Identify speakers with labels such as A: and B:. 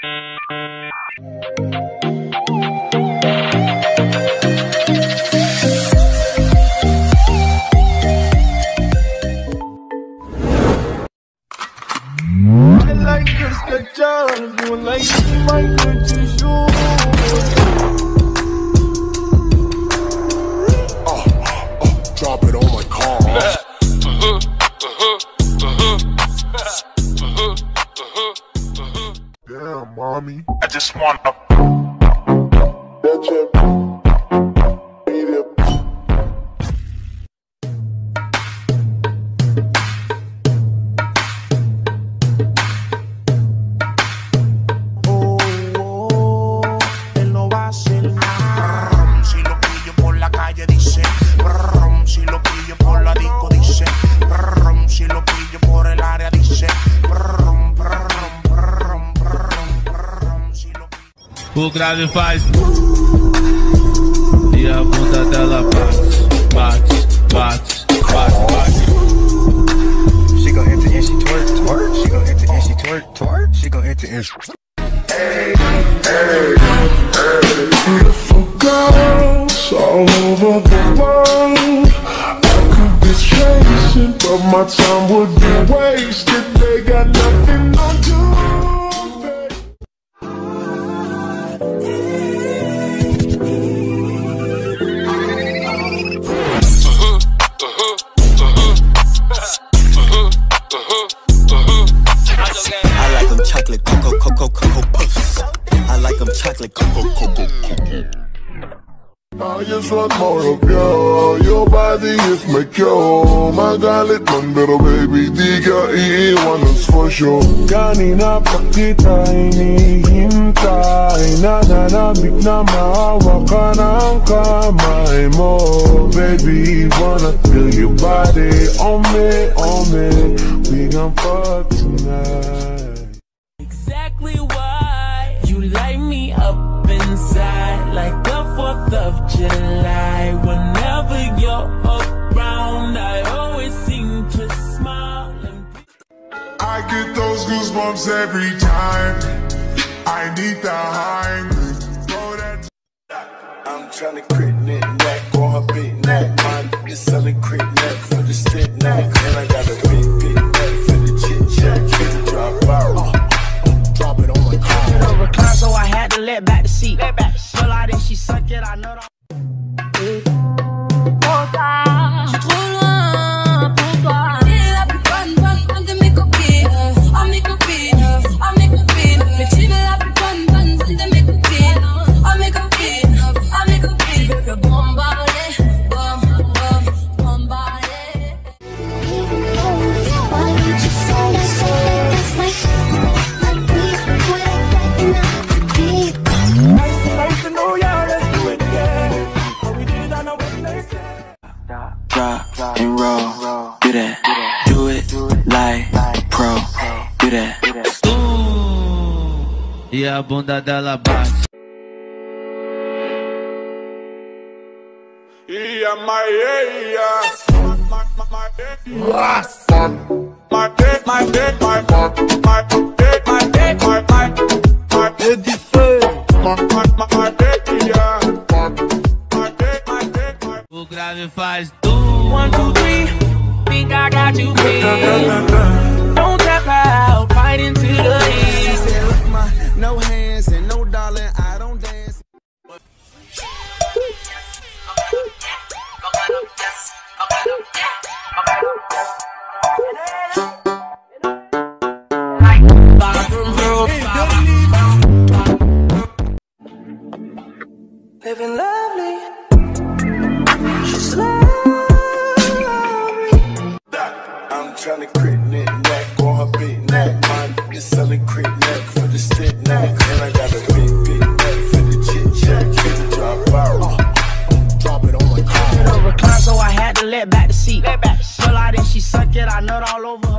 A: Drop it on my car. Damn, mommy.
B: I just wanna.
C: O grave faz e a bunda dela bate.
A: She gon' enter and she twerk. She gon' enter and she twerk. She gon' enter and she. Hey, beautiful girls all over the world. I could be chasing, but my time would be wasted. They got nothing to do.
D: I like them chocolate cocoa puffs. I like them chocolate cocoa.
A: I just want more of you. Your body is my cure. Magalit man pero baby di ka iiwanan for sure. Kanina pa kita hinihintay. Nananabik na maawa ka ng kamay mo. Baby, wanna feel your body on me. We gon' fuck tonight.
E: Exactly why you light me up inside like the 4th of July. Whenever you're around, I always seem to smile and
A: I get those goosebumps every time. I need the high.
D: I'm tryna crit neck on her big neck. Mine is selling crit neck for the stick neck. And I got a big neck for the chit chat. Drop out. Drop it on my car.
E: recline, so I had to let back the seat. Pull out and she suck it, I know that.
F: J'suis trop loin pour toi. T'es la plus bonne de mes copines. Oh mes copines, oh mes copines. Mais tu es la plus bonne de mes copines. Oh mes copines, oh mes copines. Je veux te bombarder, bombarder. Why don't you say it's like my beat with a beat.
E: Nice to know ya, let's do it again. What we did, I know what they said.
D: Drop and roll, do that, do it like pro, do that.
C: E a bunda dela bate. O grave faz
E: 1, 2, 3, think I got you pinned. Don't tap out, fight into the end.
D: No hands and no darling, I don't dance.
E: Living lovely.
D: I'm tryna crit neck on her big neck. Mine is selling crit neck for the stick neck. And I got a big neck for the chit chat. Drop out. Drop it on my car.
E: Recline, so I had to let back the seat. Pull out and she suck it, I nut all over.